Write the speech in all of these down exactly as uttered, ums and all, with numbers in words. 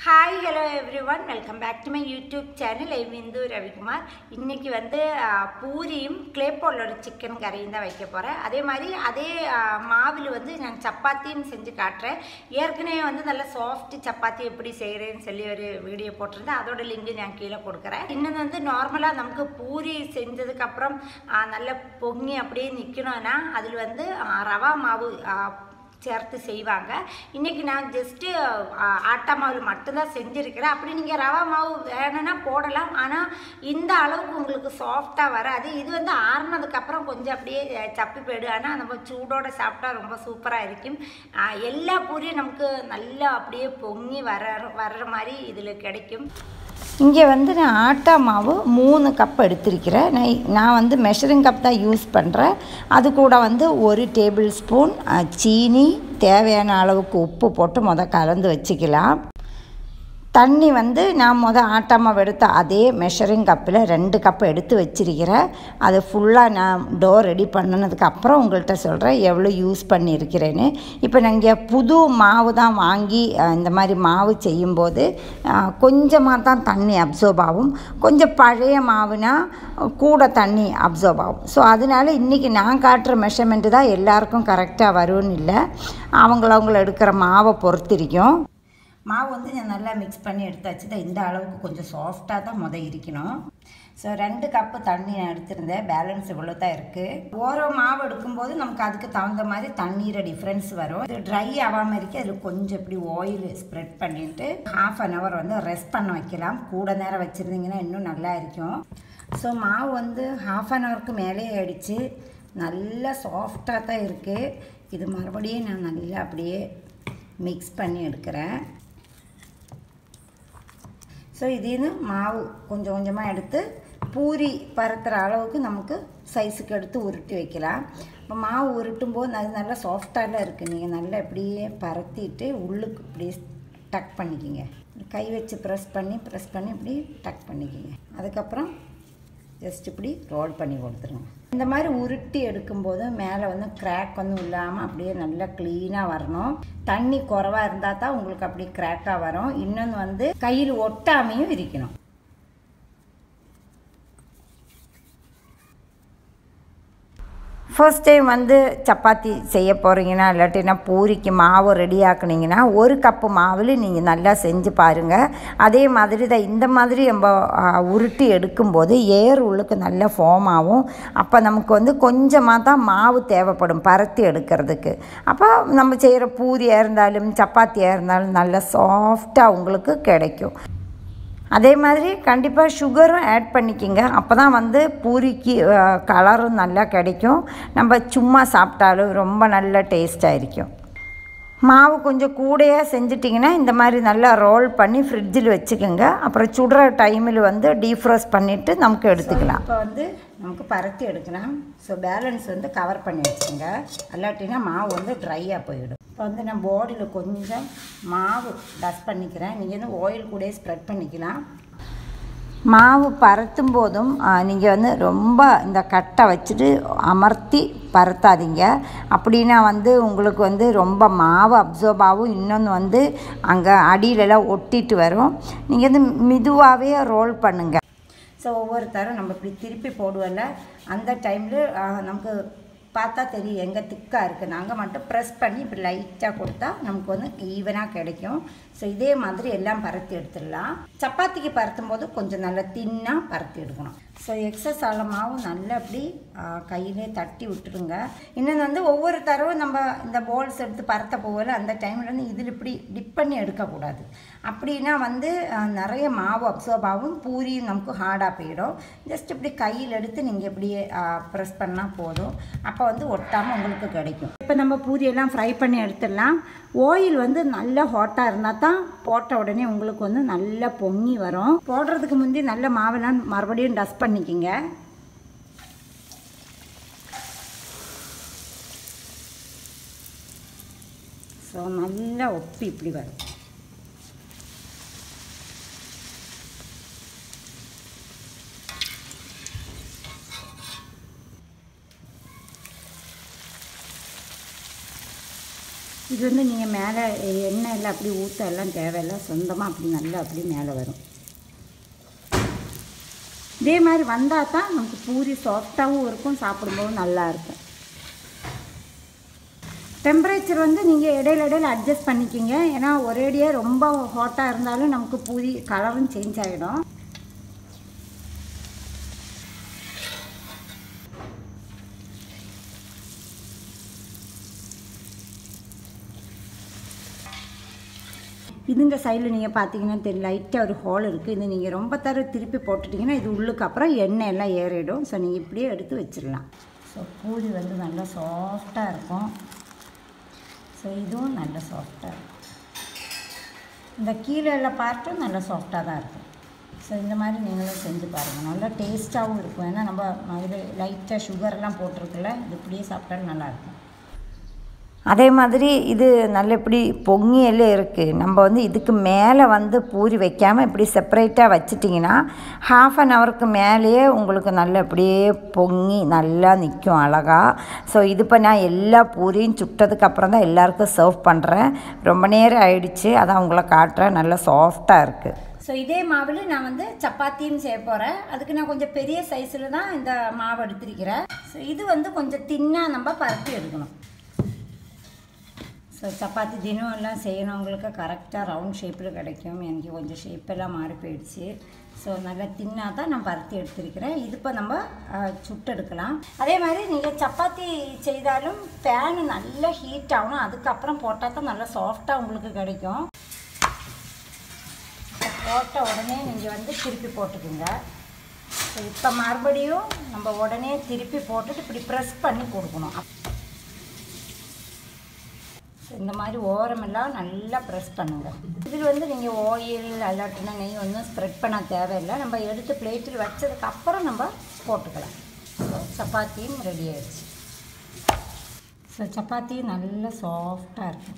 Hi, hello everyone. Welcome back to my YouTube channel. I am Bindu Ravikumar. இன்னைக்கு வந்து பூரியும் Claypot chicken கறியும் தான் வைக்க போறேன். அதே மாதிரி அதே மாவுல வந்து நான் சப்பாத்தியும் செஞ்சு காட்றேன். ஏற்கனவே வந்து நல்ல சாஃப்ட் சப்பாத்தி எப்படி செய்யறேன்னு சொல்லி ஒரு வீடியோ போட்டுருந்தேன். அதோட லிங்க் நான் கீழ கொடுக்கிறேன். இன்னும் வந்து நார்மலா நமக்கு பூரி செஞ்சதுக்கு அப்புறம் நல்ல பொங்கி அப்படியே நிக்கணும்னா அதுல வந்து ரவா மாவு சேர்த்து செய்வாங்க. இன்னைக்கு நான் ஜஸ்ட் ஆட்டா மாவு மட்டும் தான் செஞ்சிருக்கிறேன். அப்படி நீங்க ரவா மாவு வேணும்னா போடலாம். ஆனா இந்த அளவுக்கு உங்களுக்கு சாஃப்ட்டா வராது. இது வந்து ஆறுனதுக்கு அப்புறம் கொஞ்சம் அப்படியே சப்பி போயிடும். ஆனா நம்ம சூடோட சாப்பிட்டா ரொம்ப சூப்பரா இருக்கும். எல்லா பூரியும் நமக்கு நல்லா அப்படியே பொங்கி வர வர்ற மாதிரி இதுல கிடைக்கும். இங்கே வந்து நான் ஆட்டா மாவு மூணு கப் எடுத்திருக்கிறேன். நான் நான் வந்து மெஷரிங் கப் தான் யூஸ் பண்ணுறேன். அது கூட வந்து ஒரு டேபிள் ஸ்பூன் சீனி, தேவையான அளவுக்கு உப்பு போட்டு முத கலந்து வச்சுக்கலாம். தண்ணி வந்து நான் மொதல் ஆட்டா மாவு எடுத்த அதே மெஷரிங் கப்பில் ரெண்டு கப் எடுத்து வச்சிருக்கிறேன். அது ஃபுல்லாக நான் டோ ரெடி பண்ணினதுக்கப்புறம் உங்கள்கிட்ட சொல்கிறேன் எவ்வளோ யூஸ் பண்ணியிருக்கிறேன்னு. இப்போ நாங்கள் புது மாவு தான் வாங்கி இந்த மாதிரி மாவு செய்யும்போது கொஞ்சமாக தான் தண்ணி அப்சர்வ் ஆகும். கொஞ்சம் பழைய மாவுனா கூட தண்ணி அப்சர்வ் ஆகும். ஸோ அதனால் இன்றைக்கி நான் காட்டுற மெஷர்மெண்ட்டு தான் எல்லாருக்கும் கரெக்டாக வரும்னு இல்லை. அவங்கள அவங்கள எடுக்கிற மாவை பொறுத்திருக்கும். மாவு வந்து நான் நல்லா மிக்ஸ் பண்ணி எடுத்தாச்சு தான். இந்த அளவுக்கு கொஞ்சம் சாஃப்டாக தான் முத இருக்கணும். ஸோ ரெண்டு கப்பு தண்ணி நான் எடுத்திருந்தேன். பேலன்ஸ் இவ்வளோ தான் இருக்குது. ஓரோ மாவு எடுக்கும்போது நமக்கு அதுக்கு தகுந்த மாதிரி தண்ணீரை டிஃப்ரென்ஸ் வரும். இது ட்ரை ஆகாமல் இருக்கு. அதில் கொஞ்சம் இப்படி ஆயில் ஸ்ப்ரெட் பண்ணிவிட்டு ஹாஃப் அன் ஹவர் வந்து ரெஸ்ட் பண்ண வைக்கலாம். கூட நேரம் வச்சுருந்தீங்கன்னா இன்னும் நல்லா இருக்கும். ஸோ மாவு வந்து ஹாஃப் அன் ஹவருக்கு மேலே ஆயிடுச்சு. நல்லா சாஃப்டாக தான் இருக்குது. இது மறுபடியும் நான் நல்லா அப்படியே மிக்ஸ் பண்ணி எடுக்கிறேன். ஸோ இதுன்னு மாவு கொஞ்சம் கொஞ்சமாக எடுத்து பூரி பரத்துகிற அளவுக்கு நமக்கு சைஸுக்கு எடுத்து உருட்டி வைக்கலாம். இப்போ மாவு உருட்டும் போது அது நல்லா சாஃப்டாக இருக்குது. நீங்கள் நல்லா இப்படியே பரத்திட்டு உள்ளுக்கு இப்படியே டக் பண்ணிக்கிங்க. கை வச்சு ப்ரெஸ் பண்ணி ப்ரெஸ் பண்ணி இப்படி டக் பண்ணிக்கிங்க. அதுக்கப்புறம் ஜஸ்ட் இப்படி ரோல் பண்ணி கொடுத்துருங்க. இந்த மாதிரி உருட்டி எடுக்கும்போது மேலே வந்து கிராக் வந்து இல்லாமல் அப்படியே நல்லா க்ளீனாக வரணும். தண்ணி குறைவாக இருந்தால் தான் உங்களுக்கு அப்படி கிராக்காக வரும். இன்னொன்று வந்து கையில் ஒட்டாமையும் இருக்கணும். ஃபர்ஸ்ட் டைம் வந்து சப்பாத்தி செய்ய போகிறீங்கன்னா இல்லாட்டினா பூரிக்கு மாவு ரெடி ஆக்குனீங்கன்னா ஒரு கப்பு மாவில் நீங்கள் நல்லா செஞ்சு பாருங்கள். அதே மாதிரி தான் இந்த மாதிரி நம்ம உருட்டி எடுக்கும்போது ஏர் உள்ளுக்கு நல்ல ஃபார்ம் ஆகும். அப்போ நமக்கு வந்து கொஞ்சமாக தான் மாவு தேவைப்படும் பரத்தி எடுக்கிறதுக்கு. அப்போ நம்ம செய்கிற பூரியாக இருந்தாலும் சப்பாத்தியாக இருந்தாலும் நல்லா சாஃப்டாக உங்களுக்கு கிடைக்கும். அதே மாதிரி கண்டிப்பாக சுகரும் ஆட் பண்ணிக்கிங்க. அப்போ தான் வந்து பூரிக்கு கலரும் நல்லா கிடைக்கும். நம்ம சும்மா சாப்பிட்டாலும் ரொம்ப நல்ல டேஸ்ட்டாக இருக்கும். மாவு கொஞ்சம் கூடையாக செஞ்சிட்டிங்கன்னா இந்த மாதிரி நல்லா ரோல் பண்ணி ஃப்ரிட்ஜில் வச்சுக்கோங்க. அப்புறம் சுடுற டைமில் வந்து டீஃப்ரோஸ் பண்ணிவிட்டு நமக்கு எடுத்துக்கலாம். இப்போ வந்து நமக்கு பரத்தி எடுக்கலாம். ஸோ பேலன்ஸ் வந்து கவர் பண்ணி வச்சுக்கோங்க. இல்லாட்டினா மாவு வந்து ட்ரையாக போயிடும். இப்போ வந்து நான் பாடியில் கொஞ்சம் மாவு டஸ்ட் பண்ணிக்கிறேன். நீங்கள் வந்து ஆயில் கூட ஸ்ப்ரெட் பண்ணிக்கலாம். மாவு பரத்தும் போதும் நீங்கள் வந்து ரொம்ப இந்த கட்டை வச்சுட்டு அமர்த்தி பரத்தாதீங்க. அப்படின்னா வந்து உங்களுக்கு வந்து ரொம்ப மாவு அப்சர்வ் ஆகும். இன்னொன்று வந்து அங்கே அடியிலலாம் ஒட்டிட்டு வரும். நீங்கள் வந்து மெதுவாகவே ரோல் பண்ணுங்கள். ஸோ ஒவ்வொரு தரம் நம்ம இப்படி திருப்பி போடுவோம்ல, அந்த டைமில் நமக்கு பார்த்தா தெரியும் எங்கே திக்காக இருக்குது. நாங்கள் மட்டும் ப்ரெஸ் பண்ணி இப்படி லைட்டாக கொடுத்தா நமக்கு வந்து ஈவனாக கிடைக்கும். ஸோ இதே மாதிரி எல்லாம் பரத்தி எடுத்துடலாம். சப்பாத்திக்கு பரத்தும் போது கொஞ்சம் நல்லா தின்னாக பரத்தி எடுக்கணும். ஸோ எக்ஸஸ் ஆன மாவு நல்லா அப்படி கையிலே தட்டி விட்டுருங்க. இன்னொன்று வந்து ஒவ்வொரு தடவை நம்ம இந்த போல்ஸ் எடுத்து பரத்த போகல அந்த டைமில் வந்து இதில் இப்படி டிப் பண்ணி எடுக்கக்கூடாது. அப்படின்னா வந்து நிறைய மாவு அப்சர்வ் ஆகும். பூரியும் நமக்கு ஹார்டாக போயிடும். ஜஸ்ட் இப்படி கையில் எடுத்து நீங்கள் இப்படியே ப்ரெஸ் பண்ணால் போதும். அப்போ வந்து ஒட்டாமல் உங்களுக்கு கிடைக்கும். இப்போ நம்ம பூரியெல்லாம் ஃப்ரை பண்ணி எடுத்துடலாம். ஆயில் வந்து நல்லா ஹாட்டாக இருந்தால் தான் போட்ட உடனே உங்களுக்கு வந்து நல்லா பொங்கி வரும். போடுறதுக்கு முந்தி நல்ல மாவெல்லாம் மறுபடியும் டஸ்ட் பண்ணிக்கிங்க. ஸோ நல்லா ஒப்பி இப்படி வரும். இது வந்து நீங்கள் மேலே எண்ணெய் எல்லாம் அப்படி ஊற்ற எல்லாம் தேவையில்லை, சொந்தமாக அப்படி நல்லா அப்படி மேலே வரும். இதே மாதிரி வந்தால் தான் நமக்கு பூரி சாஃப்டாகவும் இருக்கும், சாப்பிடும்போது நல்லாயிருக்கும். டெம்பரேச்சர் வந்து நீங்கள் இடையில இடையில அட்ஜஸ்ட் பண்ணிக்கிங்க. ஏன்னா ஒரேடியாக ரொம்ப ஹாட்டாக இருந்தாலும் நமக்கு பூரி கலரும் சேஞ்ச் ஆகிடும். இதுங்க சைடில் நீங்கள் பார்த்தீங்கன்னா தெரியும், லைட்டாக ஒரு ஹோல் இருக்குது. இது நீங்கள் ரொம்ப தர திருப்பி போட்டுட்டிங்கன்னா இது உள்ளுக்கு அப்புறம் எண்ணெய் எல்லாம் ஏறிடும். ஸோ நீங்கள் இப்படியே எடுத்து வச்சிடலாம். ஸோ பூரி வந்து நல்லா சாஃப்டாக இருக்கும். ஸோ இதுவும் நல்ல சாஃப்டாக இருக்கும். இந்த கீழே உள்ள பார்ட்டும் நல்லா சாஃப்டாக தான் இருக்கும். ஸோ இந்த மாதிரி நீங்களும் செஞ்சு பாருங்கள், நல்லா டேஸ்ட்டாகவும் இருக்கும். ஏன்னா நம்ம அதில் லைட்டாக சுகர்லாம் போட்டிருக்குல்ல, இது இப்படியே சாப்பிட்டாலும் நல்லாயிருக்கும். அதே மாதிரி இது நல்ல இப்படி பொங்கியலே இருக்குது. நம்ம வந்து இதுக்கு மேலே வந்து பூரி வைக்காமல் இப்படி செப்பரேட்டாக வச்சிட்டிங்கன்னா ஹாஃப் அன் ஹவருக்கு மேலேயே உங்களுக்கு நல்ல இப்படியே பொங்கி நல்லா நிற்கும் அழகாக. ஸோ இது இப்போ நான் எல்லா பூரியும் சுட்டதுக்கப்புறம் தான் எல்லாருக்கும் சர்வ் பண்ணுறேன். ரொம்ப நேரம் ஆயிடுச்சு, அதான் உங்களை காட்டுறேன். நல்லா சாஃப்டாக இருக்குது. ஸோ இதே மாவில் நான் வந்து சப்பாத்தியும் செய்ய போகிறேன். அதுக்கு நான் கொஞ்சம் பெரிய சைஸில் தான் இந்த மாவு எடுத்திருக்கிறேன். ஸோ இது வந்து கொஞ்சம் தின்னாக நம்ம பரப்பி எடுக்கணும். ஸோ சப்பாத்தி தினம் எல்லாம் செய்யணவங்களுக்கு கரெக்டாக ரவுண்ட் ஷேப்பில் கிடைக்கும். எனக்கு கொஞ்சம் ஷேப்பெல்லாம் மாறி போயிடுச்சு. ஸோ நல்லா தின்னாக தான் நான் பருத்தி எடுத்துருக்கிறேன். இது இப்போ நம்ம சுட்டெடுக்கலாம். அதே மாதிரி நீங்கள் சப்பாத்தி செய்தாலும் பேனு நல்லா ஹீட் ஆகணும், அதுக்கப்புறம் போட்டால் தான் நல்லா சாஃப்டாக உங்களுக்கு கிடைக்கும். போட்ட உடனே நீங்கள் வந்து திருப்பி போட்டுக்குங்க. ஸோ இப்போ மறுபடியும் நம்ம உடனே திருப்பி போட்டுட்டு இப்படி ப்ரெஸ் பண்ணி கொடுக்கணும். இந்த மாதிரி ஓரமெல்லாம் நல்லா ப்ரெஸ் பண்ணுங்கள். இதில் வந்து நீங்கள் ஆயில் அல்லாட்டினா நெய் ஒன்றும் ஸ்ப்ரெட் பண்ண தேவையில்லை. நம்ம எடுத்து பிளேட்டில் வச்சதுக்கப்புறம் நம்ம போட்டுக்கலாம். ஸோ சப்பாத்தியும் ரெடி ஆகிடுச்சு. ஸோ சப்பாத்தியும் நல்லா சாஃப்டாக இருக்கும்.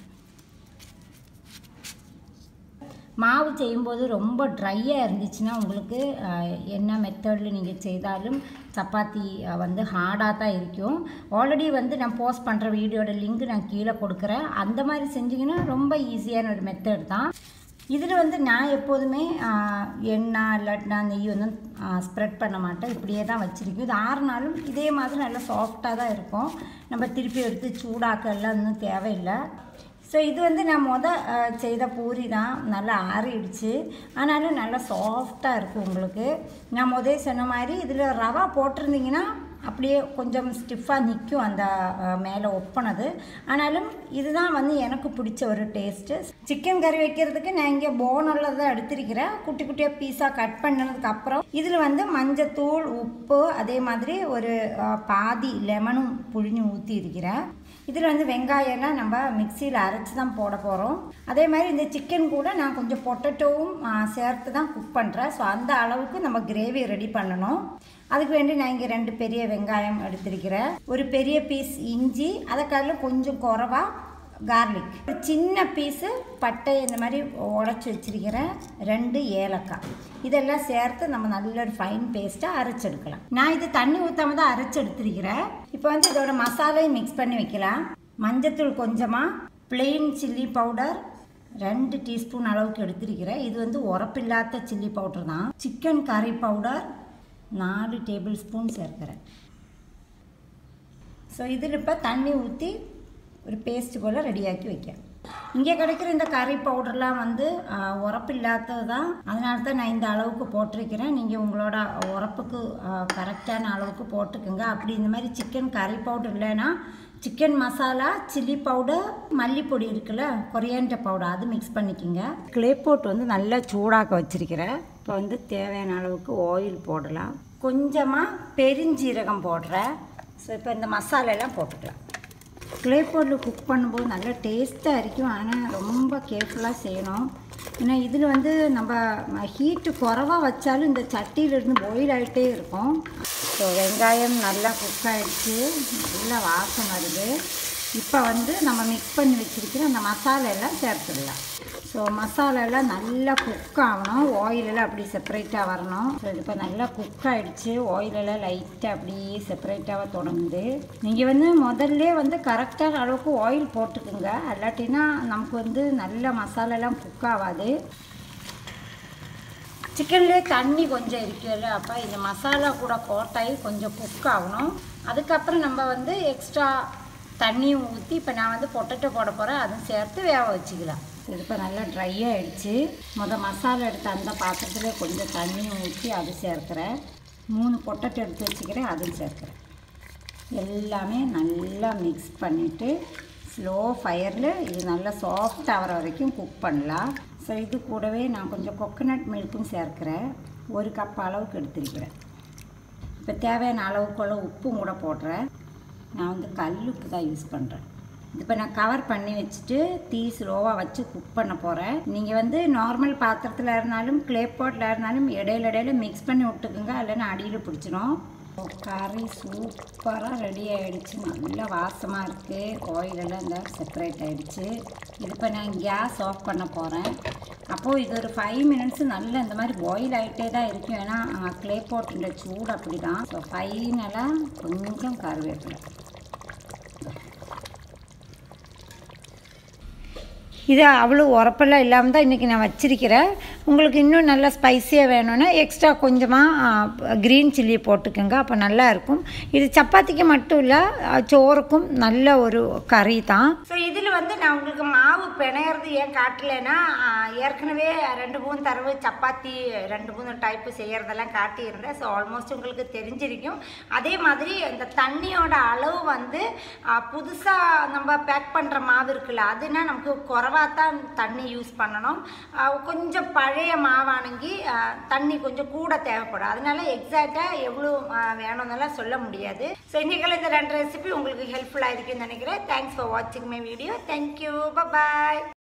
மாவு செய்யும்போது ரொம்ப ட்ரையாக இருந்துச்சுன்னா உங்களுக்கு என்ன மெத்தடில் நீங்கள் செய்தாலும் சப்பாத்தி வந்து ஹார்டாக தான் இருக்கும். ஆல்ரெடி வந்து நான் போஸ்ட் பண்ணுற வீடியோட லிங்க் நான் கீழே கொடுக்குறேன். அந்த மாதிரி செஞ்சிங்கன்னா ரொம்ப ஈஸியான ஒரு மெத்தட் தான். இதில் வந்து நான் எப்போதுமே எண்ணெய் இல்லாட்டினா நெய் வந்து ஸ்ப்ரெட் பண்ண மாட்டேன், இப்படியே தான் வச்சுருக்கேன். இது ஆறுனாலும் இதே மாதிரி நல்லா சாஃப்டாக தான் இருக்கும். நம்ம திருப்பி எடுத்து சூடாக்க எல்லாம் இன்னும் தேவையில்லை. ஸோ இது வந்து நான் மொதல் செய்த பூரி தான், நல்லா ஆறிடுச்சு. ஆனாலும் நல்லா சாஃப்டாக இருக்கும் உங்களுக்கு. நான் முதல் சொன்ன மாதிரி இதில் ரவா போட்டிருந்தீங்கன்னா அப்படியே கொஞ்சம் ஸ்டிஃபாக நிற்கும் அந்த மேலே ஒப்பினது. ஆனாலும் இதுதான் வந்து எனக்கு பிடிச்ச ஒரு டேஸ்ட்டு. சிக்கன் கறி வைக்கிறதுக்கு நான் இங்கே போனெல்லாம் தான் எடுத்திருக்கிறேன். குட்டி குட்டியாக பீஸாக கட் பண்ணதுக்கப்புறம் இதில் வந்து மஞ்சத்தூள், உப்பு, அதே மாதிரி ஒரு பாதி லெமனும் புழிஞ்சு ஊற்றி இருக்கிறேன். இதில் வந்து வெங்காயம்லாம் நம்ம மிக்சியில் அரைச்சி தான் போட போகிறோம். அதே மாதிரி இந்த சிக்கன் கூட நான் கொஞ்சம் பொட்டேட்டோவும் சேர்த்து தான் குக் பண்ணுறேன். ஸோ அந்த அளவுக்கு நம்ம கிரேவி ரெடி பண்ணணும். அதுக்கு வேண்டி நான் இங்கே ரெண்டு பெரிய வெங்காயம் எடுத்திருக்கிறேன், ஒரு பெரிய பீஸ் இஞ்சி, அதுக்காக கொஞ்சம் குறவா கார்லிக், ஒரு சின்ன பீஸு பட்டை இந்த மாதிரி உடச்சி வச்சிருக்கிறேன், ரெண்டு ஏலக்காய், இதெல்லாம் சேர்த்து நம்ம நல்ல ஒரு ஃபைன் பேஸ்ட்டாக அரைச்செடுக்கலாம். நான் இது தண்ணி ஊற்றாம தான் அரைச்சி எடுத்துருக்கிறேன். இப்போ வந்து இதோட மசாலையும் மிக்ஸ் பண்ணி வைக்கலாம். மஞ்சத்தூள் கொஞ்சமாக, பிளெயின் சில்லி பவுடர் ரெண்டு டீஸ்பூன் அளவுக்கு எடுத்திருக்கிறேன். இது வந்து உரப்பில்லாத சில்லி பவுடர் தான். சிக்கன் கறி பவுடர் நாலு டேபிள் ஸ்பூன் சேர்க்கிறேன். ஸோ இதில் இப்போ தண்ணி ஊற்றி ஒரு பேஸ்ட் போல் ரெடியாக்கி வைக்க. இங்கே கிடைக்கிற இந்த கறி பவுடர்லாம் வந்து உரப்பு இல்லாதது தான், அதனால தான் நான் இந்த அளவுக்கு போட்டிருக்கிறேன். நீங்கள் உங்களோட உரப்புக்கு கரெக்டான அளவுக்கு போட்டுக்குங்க. அப்படி இந்த மாதிரி சிக்கன் கறி பவுடர் இல்லைன்னா சிக்கன் மசாலா, சில்லி பவுடர், மல்லிப்பொடி இருக்குல்ல, கொரியாண்டர் பவுடர், அது மிக்ஸ் பண்ணிக்கோங்க. கிளேபோட் வந்து நல்லா சூடாக்க வச்சுருக்கிறேன். இப்போ வந்து தேவையான அளவுக்கு ஆயில் போடலாம். கொஞ்சமாக பெருஞ்சீரகம் போடுறேன். ஸோ இப்போ இந்த மசாலெல்லாம் போட்டுக்கலாம். கிளேபோட்டில் குக் பண்ணும்போது நல்லா டேஸ்ட்டாக இருக்கும். ஆனால் ரொம்ப கேர்ஃபுல்லாக செய்யணும். ஏன்னா இதில் வந்து நம்ம ஹீட்டு குறைவாக வச்சாலும் இந்த சட்டியிலிருந்து பாயில் ஆகிட்டே இருக்கும். ஸோ வெங்காயம் நல்லா குக் ஆகிடுச்சு, நல்லா வாசம் வருது. இப்போ வந்து நம்ம மிக்ஸ் பண்ணி வச்சுருக்கிற அந்த மசாலா எல்லாம் சேர்த்துடலாம். ஸோ ஸோ மசாலாலாம் நல்லா குக் ஆகணும், ஆயிலெல்லாம் அப்படி செப்பரேட்டாக வரணும். ஸோ இது இப்போ நல்லா குக் ஆகிடுச்சு, ஆயிலெல்லாம் லைட்டாக அப்படியே செப்பரேட்டாக தொடங்குது. நீங்கள் வந்து முதல்ல வந்து கரெக்டான அளவுக்கு ஆயில் போட்டுக்குங்க, இல்லாட்டினா நமக்கு வந்து நல்ல மசாலாலாம் குக் ஆகாது. சிக்கன்லேயே தண்ணி கொஞ்சம் இருக்குல்ல, அப்போ இந்த மசாலா கூட போட்டாய் கொஞ்சம் குக் ஆகணும். அதுக்கப்புறம் நம்ம வந்து எக்ஸ்ட்ரா தண்ணியும் ஊற்றி இப்போ நான் வந்து பொட்டேட்டோ போட போகிறேன், அதுவும் சேர்த்து வேக வச்சுக்கலாம். இது இப்போ நல்லா ட்ரை ஆகிடுச்சு. மொதல் மசாலா எடுத்து அந்த பாத்திரத்தில் கொஞ்சம் தண்ணியும் ஊற்றி அது சேர்க்குறேன். மூணு பொட்டேட்டோ எடுத்து வச்சுக்கிறேன், அதுவும் சேர்க்குறேன். எல்லாமே நல்லா மிக்ஸ் பண்ணிவிட்டு ஸ்லோ ஃபயரில் இது நல்லா சாஃப்ட் ஆகிற வரைக்கும் குக் பண்ணலாம். ஸோ இது கூடவே நான் கொஞ்சம் கொக்கனட் மில்க்கும் சேர்க்குறேன், ஒரு கப் அளவுக்கு எடுத்துருக்கிறேன். இப்போ தேவையான அளவுக்குள்ள உப்பும் கூட போடுறேன். நான் வந்து கல் உப்பு தான் யூஸ் பண்ணுறேன். இப்போ நான் கவர் பண்ணி வச்சுட்டு தீ ஸ்லோவாக வச்சு குக் பண்ண போகிறேன். நீங்கள் வந்து நார்மல் பாத்திரத்தில் இருந்தாலும் கிளேபாட்டில் இருந்தாலும் இடையில இடையில மிக்ஸ் பண்ணி விட்டுக்குங்க, இல்லைன்னா அடியில் பிடிச்சிடும். கறி சூப்பராக ரெடி ஆகிடுச்சு, நல்லா வாசமாக இருக்குது, ஆயிலெல்லாம் இந்த செப்பரேட் ஆகிடுச்சு. இது இப்போ நான் கேஸ் ஆஃப் பண்ண போகிறேன். அப்போது இது ஒரு ஃபைவ் மினிட்ஸ் நல்லா இந்த மாதிரி பாயில் ஆகிட்டே தான் இருக்கும், ஏன்னா கிளேபாட்டுன்ற சூடு அப்படி தான். ஸோ ஃபைனலாக கொஞ்சம் கருவேப்பிலை. இது அவ்வளோ உரப்பெல்லாம் இல்லாமல் தான் இன்றைக்கி நான் வச்சிருக்கிறேன். உங்களுக்கு இன்னும் நல்லா ஸ்பைஸியாக வேணும்னா எக்ஸ்ட்ரா கொஞ்சமாக க்ரீன் சில்லி போட்டுக்கோங்க, அப்போ நல்லாயிருக்கும். இது சப்பாத்திக்கு மட்டும் இல்லை, சோறுக்கும் நல்ல ஒரு கறி தான். ஸோ இதில் வந்து நான் உங்களுக்கு மாவு பிணையிறது ஏன் காட்டலைன்னா, ஏற்கனவே ரெண்டு மூணு தடவை சப்பாத்தி ரெண்டு மூணு டைப்பு செய்கிறதெல்லாம் காட்டியிருந்தேன். ஸோ ஆல்மோஸ்ட் உங்களுக்கு தெரிஞ்சிருக்கும். அதே மாதிரி இந்த தண்ணியோட அளவு வந்து புதுசாக நம்ம பேக் பண்ணுற மாவு இருக்குல்ல, அதுனா நமக்கு குறை தான் தண்ணி யூஸ் பண்ணணும். கொஞ்சம் பழைய மாவானங்கி தண்ணி கொஞ்சம் கூட தேவைப்படும், அதனால எக்ஸாக்டாக எவ்வளோ வேணும்னெல்லாம் சொல்ல முடியாது. ஸோ இன்றைக்கெல்லாம் இந்த ரெண்டு ரெசிபி உங்களுக்கு ஹெல்ப்ஃபுல்லாக இருக்குன்னு நினைக்கிறேன். தேங்க்ஸ் ஃபார் வாட்சிங் மை வீடியோ. Thank you, bye.